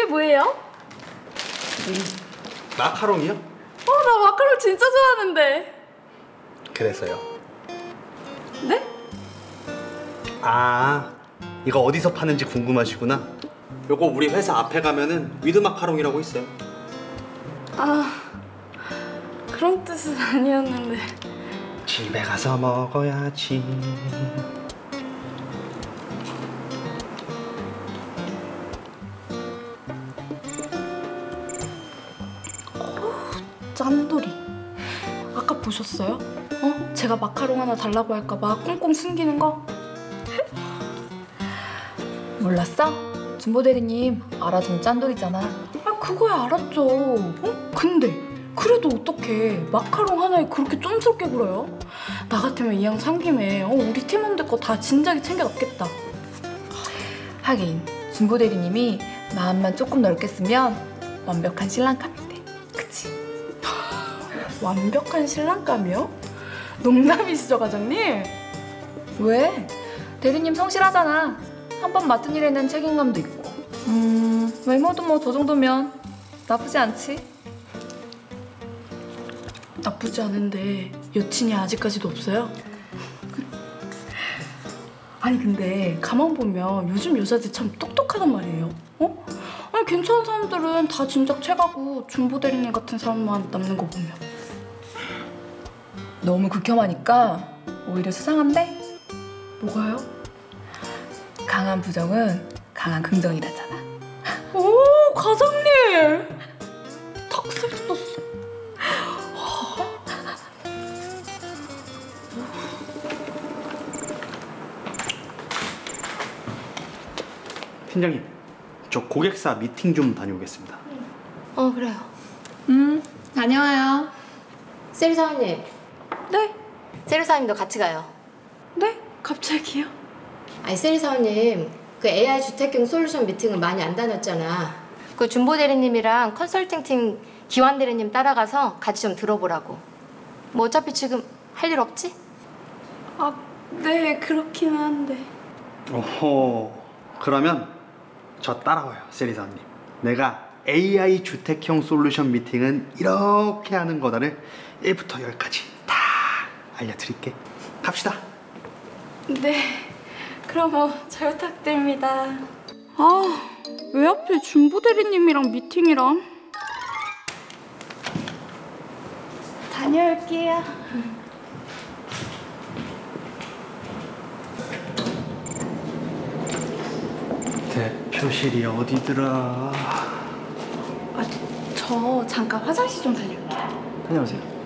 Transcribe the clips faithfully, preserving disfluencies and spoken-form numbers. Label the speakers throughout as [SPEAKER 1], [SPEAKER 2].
[SPEAKER 1] 이게 뭐예요?
[SPEAKER 2] 음, 마카롱이요?
[SPEAKER 1] 어, 나 마카롱 진짜 좋아하는데.
[SPEAKER 2] 그래서요.
[SPEAKER 1] 네?
[SPEAKER 2] 아, 이거 어디서 파는지 궁금하시구나. 요거 우리 회사 앞에 가면은 위드 마카롱이라고 있어요.
[SPEAKER 1] 아, 그런 뜻은 아니었는데.
[SPEAKER 2] 집에 가서 먹어야지.
[SPEAKER 1] 짠돌이. 아까 보셨어요? 어? 제가 마카롱 하나 달라고 할까봐 꽁꽁 숨기는 거?
[SPEAKER 3] 몰랐어? 준보 대리님 알아준 짠돌이잖아.
[SPEAKER 1] 아, 그거야 알았죠. 어? 근데 그래도 어떡해. 마카롱 하나에 그렇게 쫌스럽게 굴어요? 나 같으면 이왕 산 김에 어, 우리 팀원들 거 다 진작에 챙겨놨겠다.
[SPEAKER 3] 하긴 준보 대리님이 마음만 조금 넓게 쓰면 완벽한 신랑감인데, 그치?
[SPEAKER 1] 완벽한 신랑감이요? 농담이시죠, 과장님?
[SPEAKER 3] 왜? 대리님 성실하잖아. 한 번 맡은 일에는 책임감도 있고. 음, 외모도 뭐 저 정도면 나쁘지 않지?
[SPEAKER 1] 나쁘지 않은데 여친이 아직까지도 없어요? 아니 근데 가만 보면 요즘 여자들 참 똑똑하단 말이에요. 어? 아니 괜찮은 사람들은 다 진작 채가고 준보 대리님 같은 사람만 남는 거 보면.
[SPEAKER 3] 너무 극혐하니까 오히려 수상한데?
[SPEAKER 1] 뭐가요?
[SPEAKER 3] 강한 부정은 강한 긍정이라잖아.
[SPEAKER 1] 오, 과장님! 탁살 돋았어.
[SPEAKER 2] 팀장님, 저 고객사 미팅 좀 다녀오겠습니다.
[SPEAKER 4] 어, 그래요.
[SPEAKER 3] 음, 다녀와요.
[SPEAKER 4] 세리 사원님.
[SPEAKER 1] 네?
[SPEAKER 4] 세리 사원님도 같이 가요.
[SPEAKER 1] 네? 갑자기요?
[SPEAKER 4] 아니, 세리 사원님, 그 에이아이 주택형 솔루션 미팅을 많이 안 다녔잖아. 그 준보 대리님이랑 컨설팅팀 기환 대리님 따라가서 같이 좀 들어보라고. 뭐 어차피 지금 할 일 없지?
[SPEAKER 1] 아, 네, 그렇긴 한데.
[SPEAKER 2] 어허, 그러면 저 따라와요, 세리사님. 내가 에이아이 주택형 솔루션 미팅은 이렇게 하는 거다를 일부터 열까지 다 알려드릴게. 갑시다.
[SPEAKER 1] 네, 그럼 뭐 잘 부탁드립니다. 아, 왜 하필 준보 대리님이랑 미팅이랑? 다녀올게요.
[SPEAKER 2] 대표실이 어디더라?
[SPEAKER 1] 아, 저 잠깐 화장실 좀 다녀올게요.
[SPEAKER 2] 다녀오세요.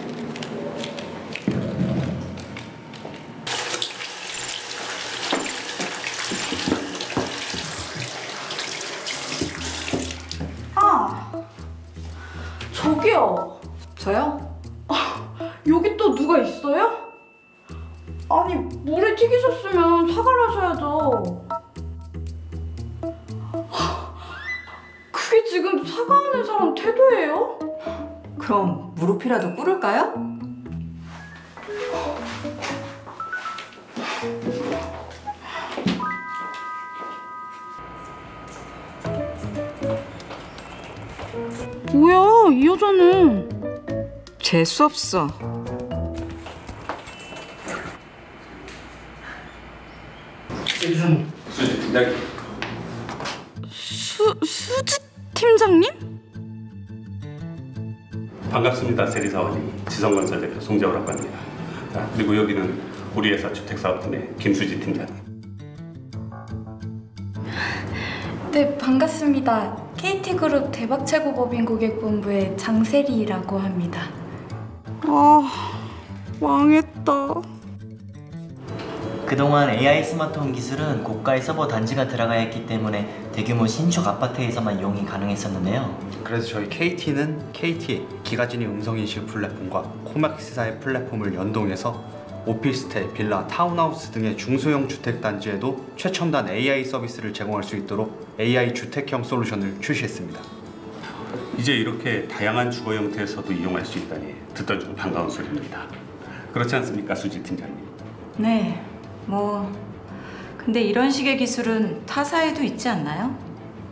[SPEAKER 1] 아, 저기요.
[SPEAKER 3] 저요?
[SPEAKER 1] 아, 여기 또 누가 있어요? 아니, 물에 튀기셨으면 사과를 하셔야죠. 그게 지금 사과하는 사람 태도예요?
[SPEAKER 5] 그럼 무릎이라도 꿇을까요?
[SPEAKER 1] 뭐야, 이 여자는.
[SPEAKER 5] 재수없어.
[SPEAKER 2] 세리사님.
[SPEAKER 6] 수지 팀장님.
[SPEAKER 1] 수, 수지 팀장님?
[SPEAKER 6] 반갑습니다, 세리사원님. 지성건설 대표 송재호라고 합니다. 자, 그리고 여기는 우리 회사 주택사업팀의 김수지 팀장님.
[SPEAKER 1] 네, 반갑습니다. 케이티그룹 대박최고법인 고객본부의 장세리라고 합니다. 아, 망했다.
[SPEAKER 7] 그동안 에이아이 스마트홈 기술은 고가의 서버 단지가 들어가야 했기 때문에 대규모 신축 아파트에서만 이용이 가능했었는데요.
[SPEAKER 2] 그래서 저희 케이티는 케이티의 기가진이 음성인식 플랫폼과 코맥스사의 플랫폼을 연동해서 오피스텔, 빌라, 타운하우스 등의 중소형 주택단지에도 최첨단 에이아이 서비스를 제공할 수 있도록 에이아이 주택형 솔루션을 출시했습니다.
[SPEAKER 6] 이제 이렇게 다양한 주거 형태에서도 이용할 수 있다니 듣던 중 반가운 소리입니다. 그렇지 않습니까, 수지 팀장님?
[SPEAKER 5] 네, 뭐 근데 이런 식의 기술은 타사에도 있지 않나요?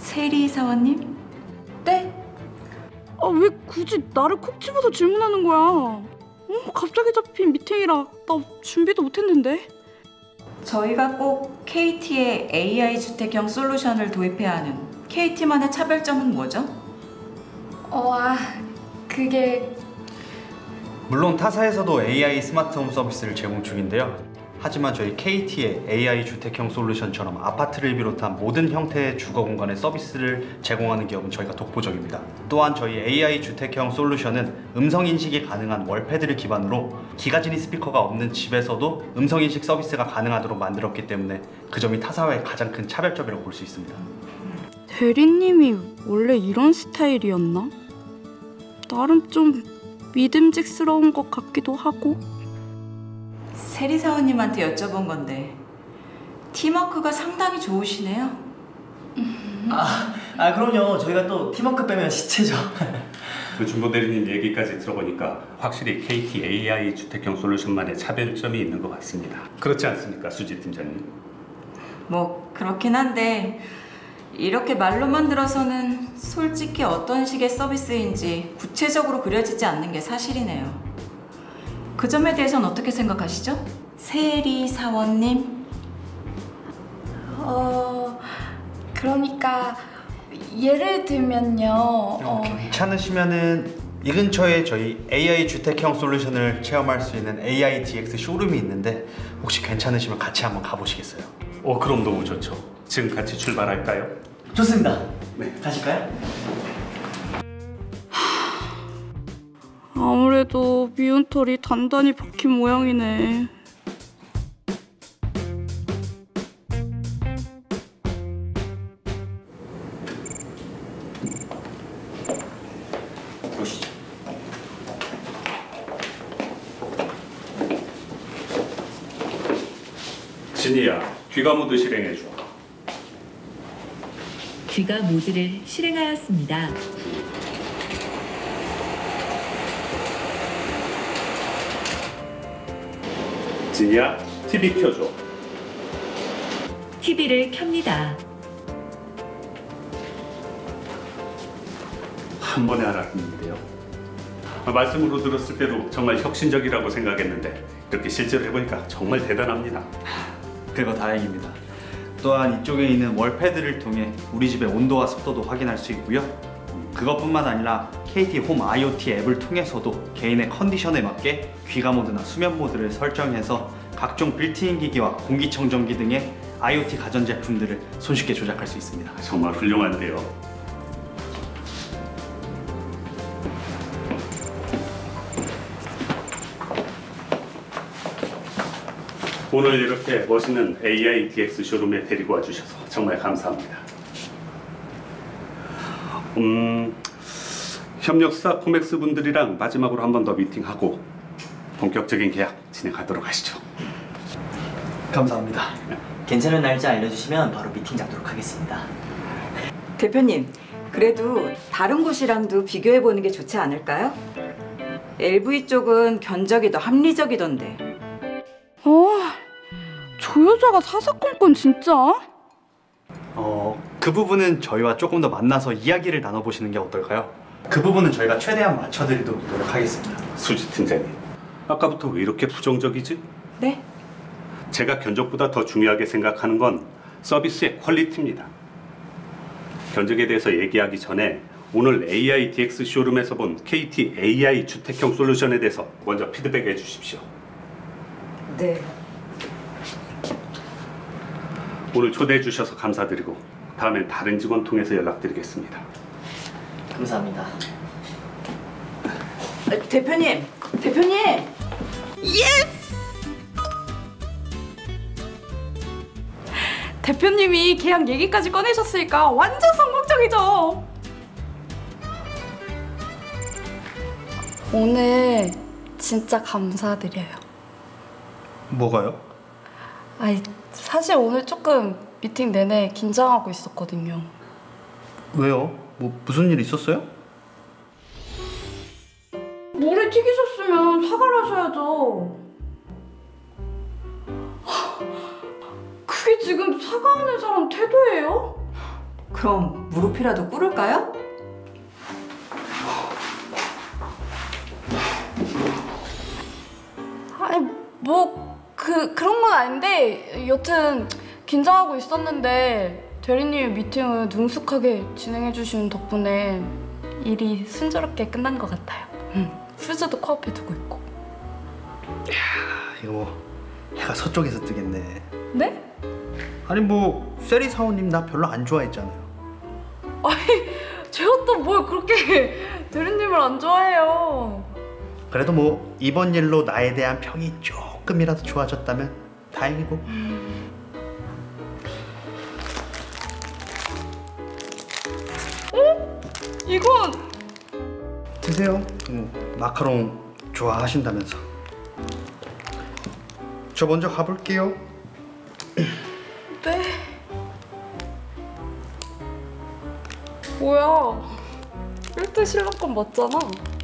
[SPEAKER 5] 세리 사원님?
[SPEAKER 1] 네? 아, 왜 굳이 나를 콕 집어서 질문하는 거야? 어, 갑자기 잡힌 미팅이라 나 준비도 못했는데.
[SPEAKER 5] 저희가 꼭 케이티의 에이아이 주택형 솔루션을 도입해야 하는 케이티만의 차별점은 뭐죠?
[SPEAKER 3] 어, 아, 그게
[SPEAKER 2] 물론 타사에서도 에이아이 스마트홈 서비스를 제공 중인데요. 하지만 저희 케이티의 에이아이 주택형 솔루션처럼 아파트를 비롯한 모든 형태의 주거 공간의 서비스를 제공하는 기업은 저희가 독보적입니다. 또한 저희 에이아이 주택형 솔루션은 음성 인식이 가능한 월패드를 기반으로 기가진이 스피커가 없는 집에서도 음성 인식 서비스가 가능하도록 만들었기 때문에 그 점이 타사와의 가장 큰 차별점이라고 볼 수 있습니다.
[SPEAKER 1] 대리님이 원래 이런 스타일이었나? 나름 좀 믿음직스러운 것 같기도 하고.
[SPEAKER 5] 세리 사원님한테 여쭤본 건데 팀워크가 상당히 좋으시네요.
[SPEAKER 7] 아, 아 그럼요. 저희가 또 팀워크 빼면 시체죠.
[SPEAKER 6] 그 준보 대리님 얘기까지 들어보니까 확실히 케이티 에이아이 주택형 솔루션만의 차별점이 있는 것 같습니다. 그렇지 않습니까, 수지 팀장님?
[SPEAKER 5] 뭐 그렇긴 한데 이렇게 말로만 들어서는 솔직히 어떤 식의 서비스인지 구체적으로 그려지지 않는 게 사실이네요. 그 점에 대해서는 어떻게 생각하시죠? 세리 사원님?
[SPEAKER 3] 어, 그러니까 예를 들면요. 어,
[SPEAKER 2] 괜찮으시면은 이 근처에 저희 에이아이 주택형 솔루션을 체험할 수 있는 에이아이 디엑스 쇼룸이 있는데 혹시 괜찮으시면 같이 한번 가보시겠어요?
[SPEAKER 6] 어, 그럼 너무 좋죠. 지금 같이 출발할까요?
[SPEAKER 7] 좋습니다.
[SPEAKER 6] 네.
[SPEAKER 7] 가실까요?
[SPEAKER 1] 아무래도 미운 털이 단단히 박힌 모양이네.
[SPEAKER 7] 보시죠.
[SPEAKER 6] 진이야, 귀가 모드 실행해줘.
[SPEAKER 8] 귀가 모드를 실행하였습니다.
[SPEAKER 6] 진이야, 티비 켜줘.
[SPEAKER 8] 티비를 켭니다.
[SPEAKER 6] 한 번에 알았는데요. 말씀으로 들었을 때도 정말 혁신적이라고 생각했는데 이렇게 실제로 해보니까 정말 대단합니다.
[SPEAKER 2] 그거 다행입니다. 또한 이쪽에 있는 월패드를 통해 우리 집의 온도와 습도도 확인할 수 있고요. 그것뿐만 아니라 케이티 홈 아이오티 앱을 통해서도 개인의 컨디션에 맞게 귀가 모드나 수면 모드를 설정해서 각종 빌트인 기기와 공기청정기 등의 아이오티 가전제품들을 손쉽게 조작할 수 있습니다.
[SPEAKER 6] 정말 훌륭한데요. 오늘 이렇게 멋있는 에이아이 디엑스 쇼룸에 데리고 와주셔서 정말 감사합니다. 음, 협력사 코맥스 분들이랑 마지막으로 한 번 더 미팅하고 본격적인 계약 진행하도록 하시죠.
[SPEAKER 2] 감사합니다.
[SPEAKER 7] 괜찮은 날짜 알려주시면 바로 미팅 잡도록 하겠습니다.
[SPEAKER 5] 대표님, 그래도 다른 곳이랑도 비교해보는 게 좋지 않을까요? 엘브이 쪽은 견적이 더 합리적이던데.
[SPEAKER 1] 어, 저 여자가 사사건건 진짜?
[SPEAKER 2] 어, 그 부분은 저희와 조금 더 만나서 이야기를 나눠보시는 게 어떨까요? 그 부분은 저희가 최대한 맞춰드리도록 노력하겠습니다.
[SPEAKER 6] 수지 팀장님, 아까부터 왜 이렇게 부정적이지?
[SPEAKER 5] 네?
[SPEAKER 6] 제가 견적보다 더 중요하게 생각하는 건 서비스의 퀄리티입니다. 견적에 대해서 얘기하기 전에 오늘 에이아이 디엑스 쇼룸에서 본 케이티 에이아이 주택형 솔루션에 대해서 먼저 피드백해 주십시오.
[SPEAKER 5] 네.
[SPEAKER 6] 오늘 초대해 주셔서 감사드리고 다음엔 다른 직원 통해서 연락드리겠습니다.
[SPEAKER 7] 감사합니다.
[SPEAKER 5] 아, 대표님! 대표님!
[SPEAKER 1] 대표님이 계약 얘기까지 꺼내셨으니까 완전 성공적이죠. 오늘 진짜 감사드려요.
[SPEAKER 2] 뭐가요?
[SPEAKER 1] 아니, 사실 오늘 조금 미팅 내내 긴장하고 있었거든요.
[SPEAKER 2] 왜요? 뭐 무슨 일 있었어요?
[SPEAKER 1] 모래 튀기셨으면 사과를 하셔야죠. 그게 지금 사과하는 사람 태도예요?
[SPEAKER 5] 그럼 무릎이라도 꿇을까요?
[SPEAKER 1] 아니 뭐 그 그런 건 아닌데 여튼 긴장하고 있었는데 대리님이 미팅을 능숙하게 진행해 주시는 덕분에 일이 순조롭게 끝난 것 같아요. 음, 수저도 코앞에 두고 있고.
[SPEAKER 2] 이거 뭐 해가 서쪽에서 뜨겠네.
[SPEAKER 1] 네?
[SPEAKER 2] 아니 뭐 세리 사원님 나 별로 안 좋아했잖아요.
[SPEAKER 1] 아니 제가 또 뭘 그렇게 대리님을 안 좋아해요.
[SPEAKER 2] 그래도 뭐 이번 일로 나에 대한 평이 조금이라도 좋아졌다면 다행이고.
[SPEAKER 1] 어? 이건
[SPEAKER 2] 드세요. 음, 마카롱 좋아하신다면서. 저 먼저 가볼게요.
[SPEAKER 1] 네. 뭐야? 일 등 신랑감 맞잖아.